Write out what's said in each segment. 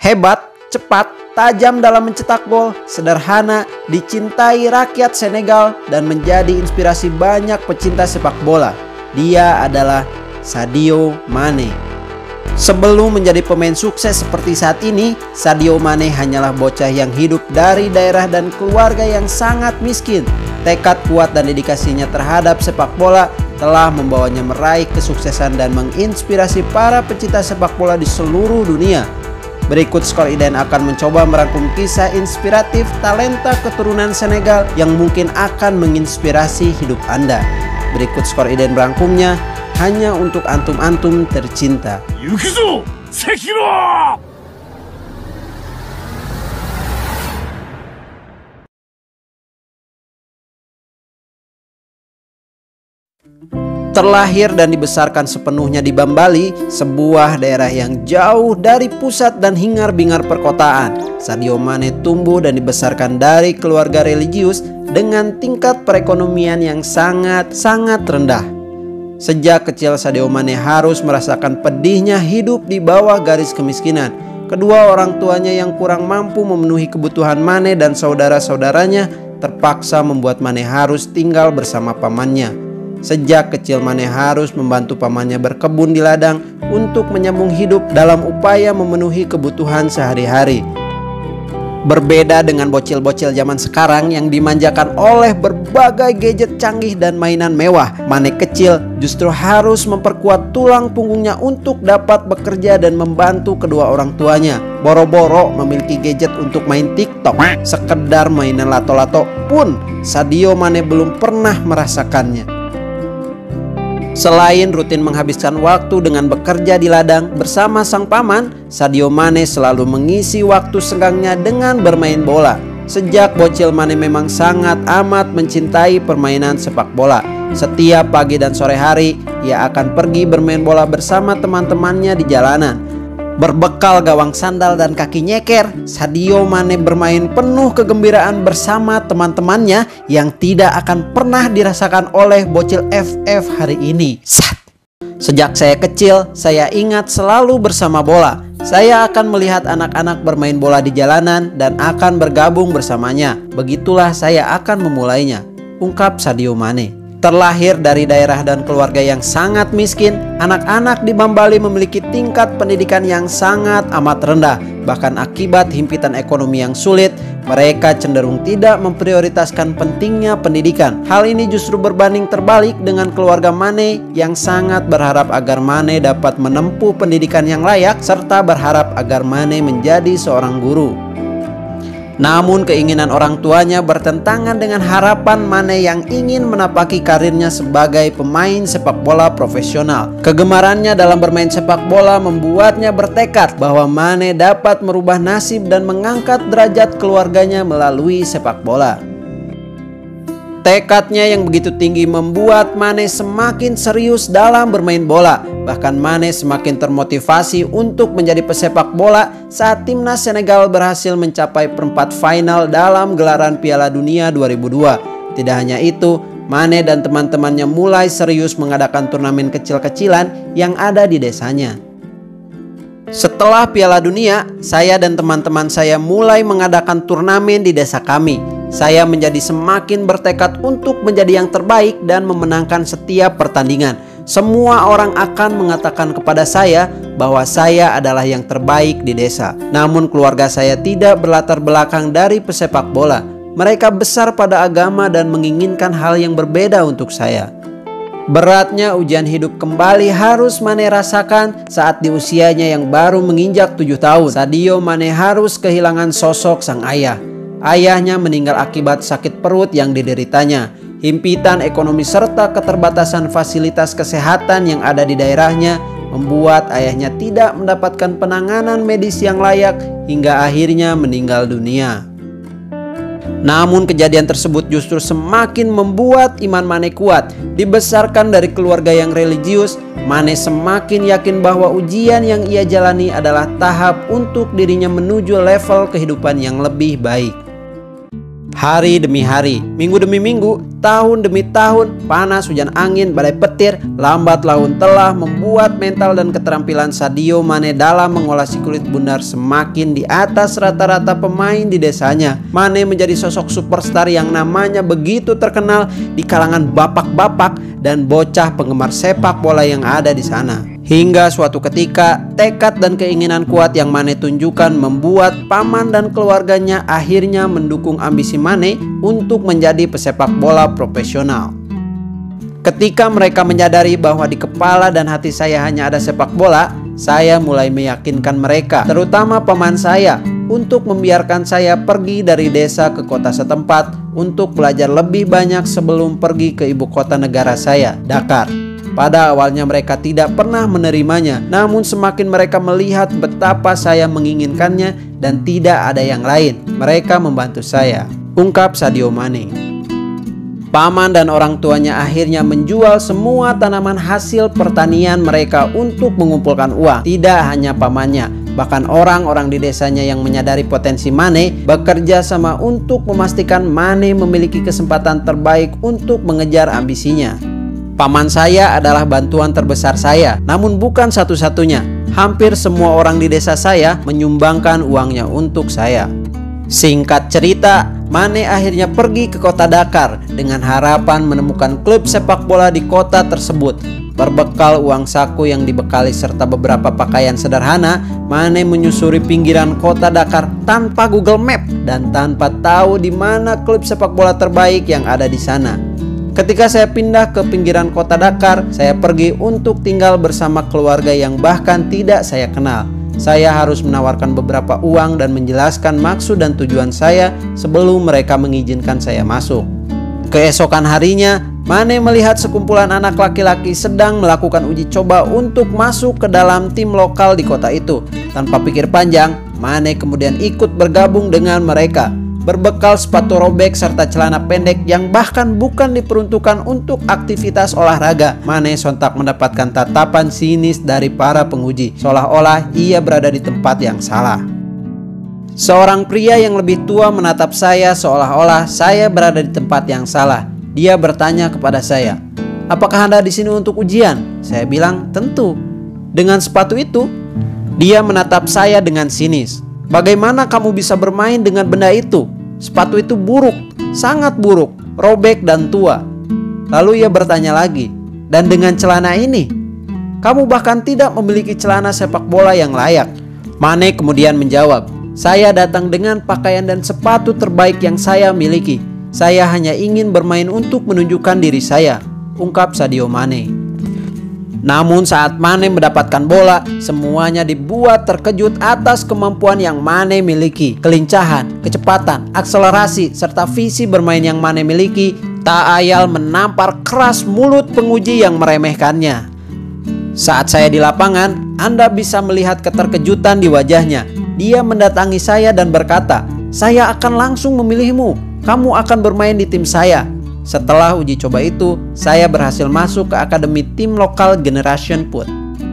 Hebat, cepat, tajam dalam mencetak gol, sederhana, dicintai rakyat Senegal, dan menjadi inspirasi banyak pecinta sepak bola. Dia adalah Sadio Mane. Sebelum menjadi pemain sukses seperti saat ini, Sadio Mane hanyalah bocah yang hidup dari daerah dan keluarga yang sangat miskin. Tekad kuat dan dedikasinya terhadap sepak bola telah membawanya meraih kesuksesan dan menginspirasi para pecinta sepak bola di seluruh dunia. Berikut Skor Iden akan mencoba merangkum kisah inspiratif talenta keturunan Senegal yang mungkin akan menginspirasi hidup Anda. Berikut Skor Iden merangkumnya hanya untuk antum-antum tercinta. Yukizo Sekiro! Terlahir dan dibesarkan sepenuhnya di Bambali, sebuah daerah yang jauh dari pusat dan hingar-bingar perkotaan. Sadio Mane tumbuh dan dibesarkan dari keluarga religius dengan tingkat perekonomian yang sangat rendah. Sejak kecil Sadio Mane harus merasakan pedihnya hidup di bawah garis kemiskinan. Kedua orang tuanya yang kurang mampu memenuhi kebutuhan Mane dan saudara-saudaranya terpaksa membuat Mane harus tinggal bersama pamannya. Sejak kecil Mane harus membantu pamannya berkebun di ladang untuk menyambung hidup dalam upaya memenuhi kebutuhan sehari-hari. Berbeda dengan bocil-bocil zaman sekarang yang dimanjakan oleh berbagai gadget canggih dan mainan mewah, Mane kecil justru harus memperkuat tulang punggungnya untuk dapat bekerja dan membantu kedua orang tuanya. Boro-boro memiliki gadget untuk main TikTok, sekedar mainan lato-lato pun Sadio Mane belum pernah merasakannya. Selain rutin menghabiskan waktu dengan bekerja di ladang bersama sang paman, Sadio Mane selalu mengisi waktu senggangnya dengan bermain bola. Sejak bocil Mane memang sangat amat mencintai permainan sepak bola. Setiap pagi dan sore hari, ia akan pergi bermain bola bersama teman-temannya di jalanan. Berbekal gawang sandal dan kaki nyeker, Sadio Mane bermain penuh kegembiraan bersama teman-temannya yang tidak akan pernah dirasakan oleh bocil FF hari ini. Sejak saya kecil, saya ingat selalu bersama bola. Saya akan melihat anak-anak bermain bola di jalanan dan akan bergabung bersamanya. Begitulah saya akan memulainya, ungkap Sadio Mane. Terlahir dari daerah dan keluarga yang sangat miskin, anak-anak di Bambali memiliki tingkat pendidikan yang sangat amat rendah. Bahkan akibat himpitan ekonomi yang sulit, mereka cenderung tidak memprioritaskan pentingnya pendidikan. Hal ini justru berbanding terbalik dengan keluarga Mane yang sangat berharap agar Mane dapat menempuh pendidikan yang layak serta berharap agar Mane menjadi seorang guru. Namun keinginan orang tuanya bertentangan dengan harapan Mane yang ingin menapaki karirnya sebagai pemain sepak bola profesional. Kegemarannya dalam bermain sepak bola membuatnya bertekad bahwa Mane dapat merubah nasib dan mengangkat derajat keluarganya melalui sepak bola. Tekadnya yang begitu tinggi membuat Mane semakin serius dalam bermain bola. Bahkan Mane semakin termotivasi untuk menjadi pesepak bola saat timnas Senegal berhasil mencapai perempat final dalam gelaran Piala Dunia 2002. Tidak hanya itu, Mane dan teman-temannya mulai serius mengadakan turnamen kecil-kecilan yang ada di desanya. Setelah Piala Dunia, saya dan teman-teman saya mulai mengadakan turnamen di desa kami. Saya menjadi semakin bertekad untuk menjadi yang terbaik dan memenangkan setiap pertandingan. Semua orang akan mengatakan kepada saya bahwa saya adalah yang terbaik di desa. Namun keluarga saya tidak berlatar belakang dari pesepak bola. Mereka besar pada agama dan menginginkan hal yang berbeda untuk saya. Beratnya ujian hidup kembali harus Mane rasakan saat di usianya yang baru menginjak 7 tahun. Sadio Mane harus kehilangan sosok sang ayah. Ayahnya meninggal akibat sakit perut yang dideritanya. Himpitan ekonomi serta keterbatasan fasilitas kesehatan yang ada di daerahnya membuat ayahnya tidak mendapatkan penanganan medis yang layak hingga akhirnya meninggal dunia. Namun kejadian tersebut justru semakin membuat iman Mane kuat. Dibesarkan dari keluarga yang religius, Mane semakin yakin bahwa ujian yang ia jalani adalah tahap untuk dirinya menuju level kehidupan yang lebih baik. Hari demi hari, minggu demi minggu, tahun demi tahun, panas, hujan angin, badai petir, lambat laun telah membuat mental dan keterampilan Sadio Mane dalam mengolah si kulit bundar semakin di atas rata-rata pemain di desanya. Mane menjadi sosok superstar yang namanya begitu terkenal di kalangan bapak-bapak dan bocah penggemar sepak bola yang ada di sana. Hingga suatu ketika, tekad dan keinginan kuat yang Mane tunjukkan membuat paman dan keluarganya akhirnya mendukung ambisi Mane untuk menjadi pesepak bola profesional. Ketika mereka menyadari bahwa di kepala dan hati saya hanya ada sepak bola, saya mulai meyakinkan mereka, terutama paman saya, untuk membiarkan saya pergi dari desa ke kota setempat untuk belajar lebih banyak sebelum pergi ke ibu kota negara saya, Dakar. Pada awalnya mereka tidak pernah menerimanya, namun semakin mereka melihat betapa saya menginginkannya dan tidak ada yang lain, mereka membantu saya, ungkap Sadio Mane. Paman dan orang tuanya akhirnya menjual semua tanaman hasil pertanian mereka untuk mengumpulkan uang. Tidak hanya pamannya, bahkan orang-orang di desanya yang menyadari potensi Mane bekerja sama untuk memastikan Mane memiliki kesempatan terbaik untuk mengejar ambisinya. Paman saya adalah bantuan terbesar saya, namun bukan satu-satunya. Hampir semua orang di desa saya menyumbangkan uangnya untuk saya. Singkat cerita, Mane akhirnya pergi ke kota Dakar dengan harapan menemukan klub sepak bola di kota tersebut. Berbekal uang saku yang dibekali serta beberapa pakaian sederhana, Mane menyusuri pinggiran kota Dakar tanpa Google Map dan tanpa tahu di mana klub sepak bola terbaik yang ada di sana. Ketika saya pindah ke pinggiran kota Dakar, saya pergi untuk tinggal bersama keluarga yang bahkan tidak saya kenal. Saya harus menawarkan beberapa uang dan menjelaskan maksud dan tujuan saya sebelum mereka mengizinkan saya masuk. Keesokan harinya, Mane melihat sekumpulan anak laki-laki sedang melakukan uji coba untuk masuk ke dalam tim lokal di kota itu. Tanpa pikir panjang, Mane kemudian ikut bergabung dengan mereka. Berbekal sepatu robek serta celana pendek yang bahkan bukan diperuntukkan untuk aktivitas olahraga, Mane sontak mendapatkan tatapan sinis dari para penguji, seolah-olah ia berada di tempat yang salah. Seorang pria yang lebih tua menatap saya seolah-olah saya berada di tempat yang salah. Dia bertanya kepada saya, "Apakah Anda di sini untuk ujian?" Saya bilang, "Tentu." Dengan sepatu itu, dia menatap saya dengan sinis. "Bagaimana kamu bisa bermain dengan benda itu? Sepatu itu buruk, sangat buruk, robek dan tua." Lalu ia bertanya lagi, "Dan dengan celana ini? Kamu bahkan tidak memiliki celana sepak bola yang layak." Mane kemudian menjawab, "Saya datang dengan pakaian dan sepatu terbaik yang saya miliki. Saya hanya ingin bermain untuk menunjukkan diri saya," ungkap Sadio Mane. Namun saat Mane mendapatkan bola, semuanya dibuat terkejut atas kemampuan yang Mane miliki. Kelincahan, kecepatan, akselerasi, serta visi bermain yang Mane miliki tak ayal menampar keras mulut penguji yang meremehkannya. Saat saya di lapangan, Anda bisa melihat keterkejutan di wajahnya. Dia mendatangi saya dan berkata, "Saya akan langsung memilihmu. Kamu akan bermain di tim saya." Setelah uji coba itu, saya berhasil masuk ke akademi tim lokal Generation Foot.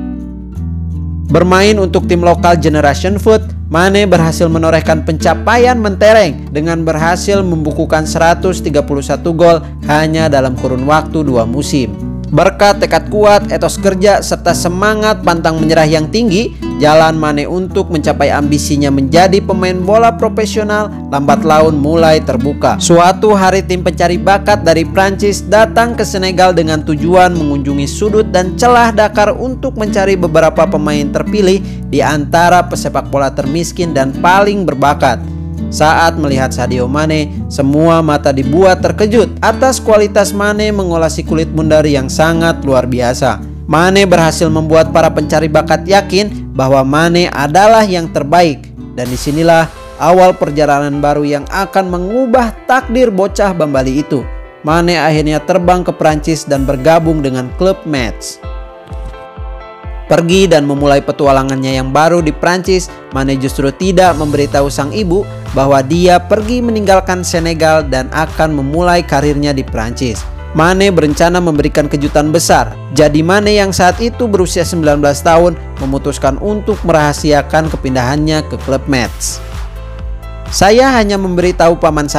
Bermain untuk tim lokal Generation Foot, Mane berhasil menorehkan pencapaian mentereng dengan berhasil membukukan 131 gol hanya dalam kurun waktu 2 musim. Berkat tekad kuat, etos kerja, serta semangat pantang menyerah yang tinggi, jalan Mane untuk mencapai ambisinya menjadi pemain bola profesional lambat laun mulai terbuka. Suatu hari tim pencari bakat dari Prancis datang ke Senegal dengan tujuan mengunjungi sudut dan celah Dakar untuk mencari beberapa pemain terpilih di antara pesepak bola termiskin dan paling berbakat. Saat melihat Sadio Mane, semua mata dibuat terkejut atas kualitas Mane mengolah si kulit bundar yang sangat luar biasa. Mane berhasil membuat para pencari bakat yakin bahwa Mane adalah yang terbaik. Dan disinilah awal perjalanan baru yang akan mengubah takdir bocah Bambali itu. Mane akhirnya terbang ke Prancis dan bergabung dengan klub Metz. Pergi dan memulai petualangannya yang baru di Prancis, Mane justru tidak memberitahu sang ibu bahwa dia pergi meninggalkan Senegal dan akan memulai karirnya di Prancis. Mane berencana memberikan kejutan besar. Jadi Mane yang saat itu berusia 19 tahun memutuskan untuk merahasiakan kepindahannya ke klub Metz. "Saya hanya memberitahu paman saya,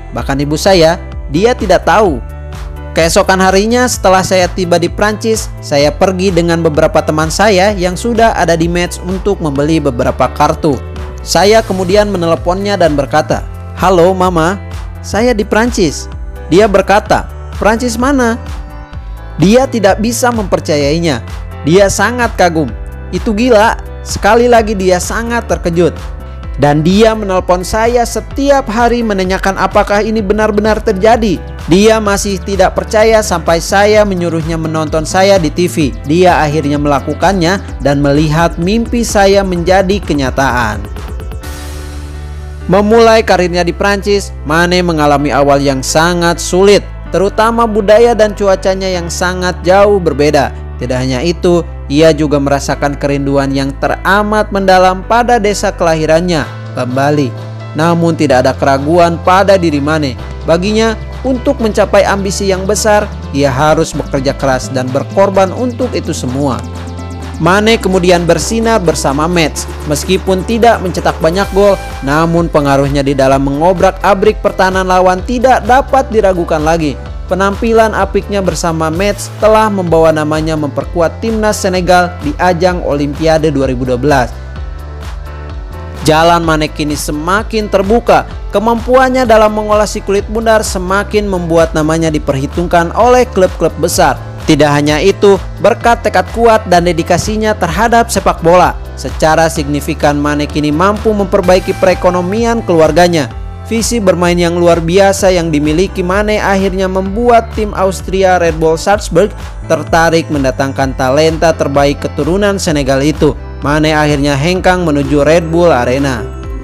Bahkan ibu saya, dia tidak tahu. Keesokan harinya setelah saya tiba di Prancis, saya pergi dengan beberapa teman saya yang sudah ada di match untuk membeli beberapa kartu. Saya kemudian meneleponnya dan berkata, "Halo mama, saya di Prancis." Dia berkata, "Prancis mana?" Dia tidak bisa mempercayainya. Dia sangat kagum. Itu gila. Sekali lagi dia sangat terkejut. Dan dia menelpon saya setiap hari menanyakan apakah ini benar-benar terjadi. Dia masih tidak percaya sampai saya menyuruhnya menonton saya di TV. Dia akhirnya melakukannya dan melihat mimpi saya menjadi kenyataan. Memulai karirnya di Prancis, Mane mengalami awal yang sangat sulit, terutama budaya dan cuacanya yang sangat jauh berbeda. Tidak hanya itu, ia juga merasakan kerinduan yang teramat mendalam pada desa kelahirannya, Bambali. Namun tidak ada keraguan pada diri Mane. Baginya, untuk mencapai ambisi yang besar, ia harus bekerja keras dan berkorban untuk itu semua. Mane kemudian bersinar bersama Metz. Meskipun tidak mencetak banyak gol, namun pengaruhnya di dalam mengobrak-abrik pertahanan lawan tidak dapat diragukan lagi. Penampilan apiknya bersama Metz telah membawa namanya memperkuat timnas Senegal di ajang Olimpiade 2012. Jalan Mane kini semakin terbuka. Kemampuannya dalam mengolah si kulit bundar semakin membuat namanya diperhitungkan oleh klub-klub besar. Tidak hanya itu, berkat tekad kuat dan dedikasinya terhadap sepak bola, secara signifikan Mane kini mampu memperbaiki perekonomian keluarganya. Visi bermain yang luar biasa yang dimiliki Mane akhirnya membuat tim Austria Red Bull Salzburg tertarik mendatangkan talenta terbaik keturunan Senegal itu. Mane akhirnya hengkang menuju Red Bull Arena.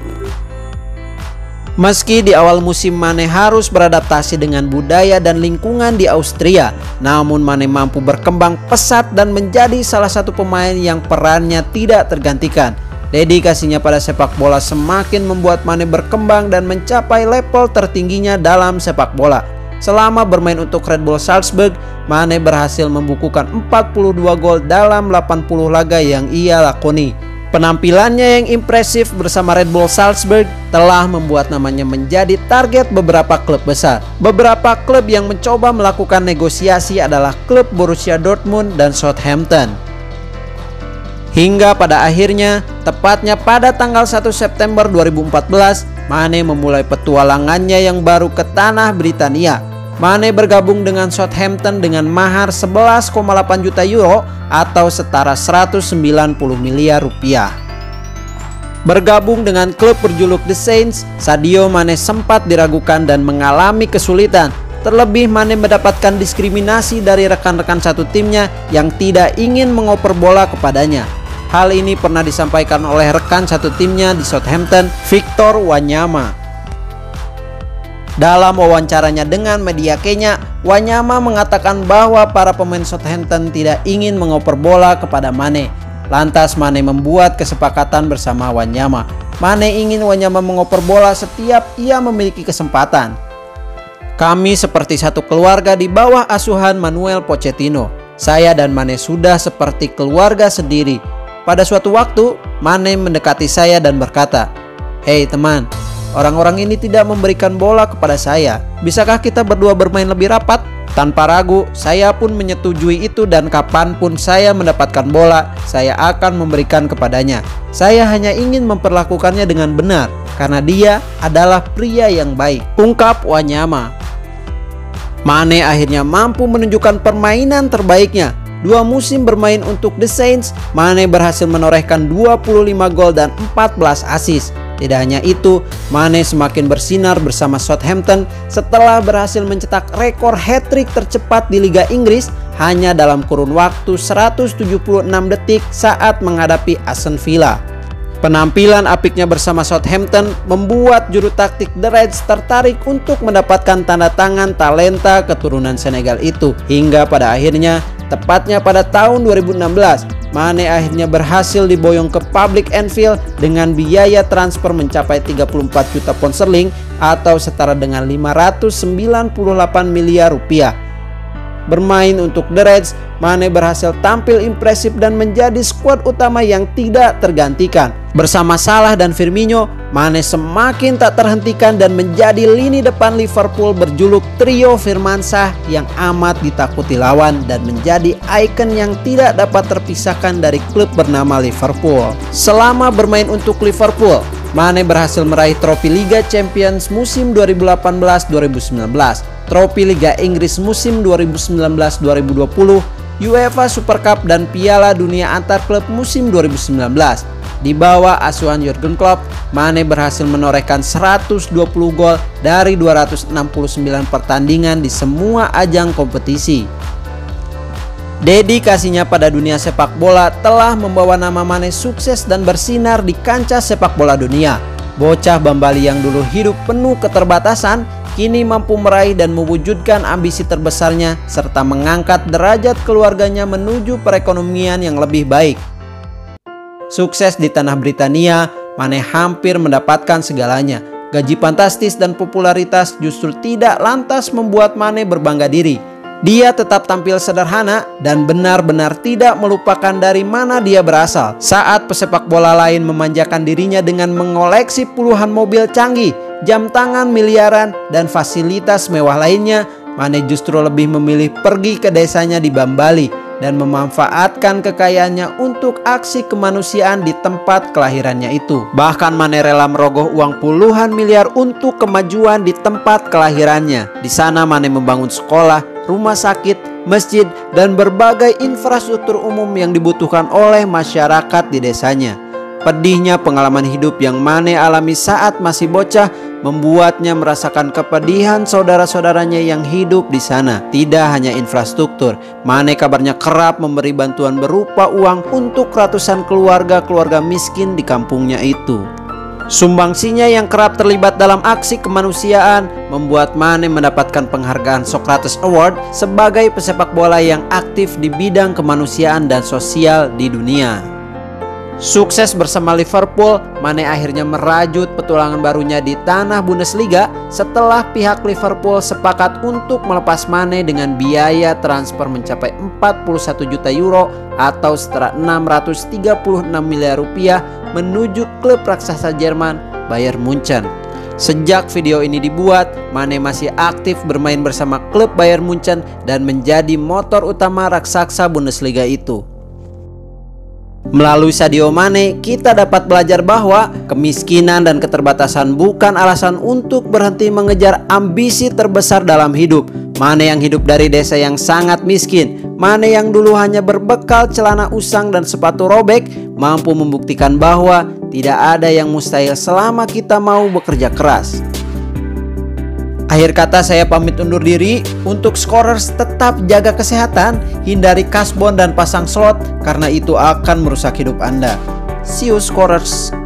Meski di awal musim Mane harus beradaptasi dengan budaya dan lingkungan di Austria, namun Mane mampu berkembang pesat dan menjadi salah satu pemain yang perannya tidak tergantikan. Dedikasinya pada sepak bola semakin membuat Mane berkembang dan mencapai level tertingginya dalam sepak bola. Selama bermain untuk Red Bull Salzburg, Mane berhasil membukukan 42 gol dalam 80 laga yang ia lakoni. Penampilannya yang impresif bersama Red Bull Salzburg telah membuat namanya menjadi target beberapa klub besar. Beberapa klub yang mencoba melakukan negosiasi adalah klub Borussia Dortmund dan Southampton. Hingga pada akhirnya, tepatnya pada tanggal 1 September 2014, Mane memulai petualangannya yang baru ke tanah Britania. Mane bergabung dengan Southampton dengan mahar 11,8 juta euro atau setara 190 miliar rupiah. Bergabung dengan klub berjuluk The Saints, Sadio Mane sempat diragukan dan mengalami kesulitan. Terlebih Mane mendapatkan diskriminasi dari rekan-rekan satu timnya yang tidak ingin mengoper bola kepadanya. Hal ini pernah disampaikan oleh rekan satu timnya di Southampton, Victor Wanyama. Dalam wawancaranya dengan media Kenya, Wanyama mengatakan bahwa para pemain Southampton tidak ingin mengoper bola kepada Mane. Lantas Mane membuat kesepakatan bersama Wanyama. Mane ingin Wanyama mengoper bola setiap ia memiliki kesempatan. Kami seperti satu keluarga di bawah asuhan Manuel Pochettino. Saya dan Mane sudah seperti keluarga sendiri. Pada suatu waktu, Mane mendekati saya dan berkata, "Hei teman, orang-orang ini tidak memberikan bola kepada saya. Bisakah kita berdua bermain lebih rapat?" Tanpa ragu, saya pun menyetujui itu dan kapanpun saya mendapatkan bola, saya akan memberikan kepadanya. Saya hanya ingin memperlakukannya dengan benar, karena dia adalah pria yang baik, ungkap Wanyama. Mane akhirnya mampu menunjukkan permainan terbaiknya. 2 musim bermain untuk The Saints, Mane berhasil menorehkan 25 gol dan 14 assist. Tidak hanya itu, Mane semakin bersinar bersama Southampton setelah berhasil mencetak rekor hat-trick tercepat di Liga Inggris hanya dalam kurun waktu 176 detik saat menghadapi Aston Villa. Penampilan apiknya bersama Southampton membuat juru taktik The Reds tertarik untuk mendapatkan tanda tangan talenta keturunan Senegal itu. Hingga pada akhirnya, tepatnya pada tahun 2016, Mane akhirnya berhasil diboyong ke Public Anfield dengan biaya transfer mencapai 34 juta pound sterling atau setara dengan 598 miliar rupiah. Bermain untuk The Reds, Mane berhasil tampil impresif dan menjadi skuad utama yang tidak tergantikan. Bersama Salah dan Firmino, Mane semakin tak terhentikan dan menjadi lini depan Liverpool berjuluk trio Firmansyah yang amat ditakuti lawan dan menjadi ikon yang tidak dapat terpisahkan dari klub bernama Liverpool. Selama bermain untuk Liverpool, Mane berhasil meraih trofi Liga Champions musim 2018-2019, trofi Liga Inggris musim 2019-2020, UEFA Super Cup dan Piala Dunia antar klub musim 2019. Di bawah asuhan Jurgen Klopp, Mane berhasil menorehkan 120 gol dari 269 pertandingan di semua ajang kompetisi. Dedikasinya pada dunia sepak bola telah membawa nama Mane sukses dan bersinar di kancah sepak bola dunia. Bocah Bambali yang dulu hidup penuh keterbatasan, kini mampu meraih dan mewujudkan ambisi terbesarnya serta mengangkat derajat keluarganya menuju perekonomian yang lebih baik. Sukses di tanah Britania, Mane hampir mendapatkan segalanya. Gaji fantastis dan popularitas justru tidak lantas membuat Mane berbangga diri. Dia tetap tampil sederhana dan benar-benar tidak melupakan dari mana dia berasal. Saat pesepak bola lain memanjakan dirinya dengan mengoleksi puluhan mobil canggih, jam tangan miliaran, dan fasilitas mewah lainnya, Mane justru lebih memilih pergi ke desanya di Bambali dan memanfaatkan kekayaannya untuk aksi kemanusiaan di tempat kelahirannya itu. Bahkan Mane rela merogoh uang puluhan miliar untuk kemajuan di tempat kelahirannya. Di sana Mane membangun sekolah, rumah sakit, masjid, dan berbagai infrastruktur umum yang dibutuhkan oleh masyarakat di desanya. Pedihnya pengalaman hidup yang Mane alami saat masih bocah membuatnya merasakan kepedihan saudara-saudaranya yang hidup di sana. Tidak hanya infrastruktur, Mane kabarnya kerap memberi bantuan berupa uang untuk ratusan keluarga-keluarga miskin di kampungnya itu. Sumbangsinya yang kerap terlibat dalam aksi kemanusiaan membuat Mane mendapatkan penghargaan Socrates Award sebagai pesepak bola yang aktif di bidang kemanusiaan dan sosial di dunia. Sukses bersama Liverpool, Mane akhirnya merajut petualangan barunya di tanah Bundesliga setelah pihak Liverpool sepakat untuk melepas Mane dengan biaya transfer mencapai 41 juta euro atau setara 636 miliar rupiah menuju klub raksasa Jerman Bayern Munchen. Sejak video ini dibuat, Mane masih aktif bermain bersama klub Bayern Munchen dan menjadi motor utama raksasa Bundesliga itu. Melalui Sadio Mane, kita dapat belajar bahwa kemiskinan dan keterbatasan bukan alasan untuk berhenti mengejar ambisi terbesar dalam hidup. Mane yang hidup dari desa yang sangat miskin, Mane yang dulu hanya berbekal celana usang dan sepatu robek, mampu membuktikan bahwa tidak ada yang mustahil selama kita mau bekerja keras. Akhir kata saya pamit undur diri. Untuk scorers tetap jaga kesehatan, hindari kasbon dan pasang slot karena itu akan merusak hidup Anda. See you scorers.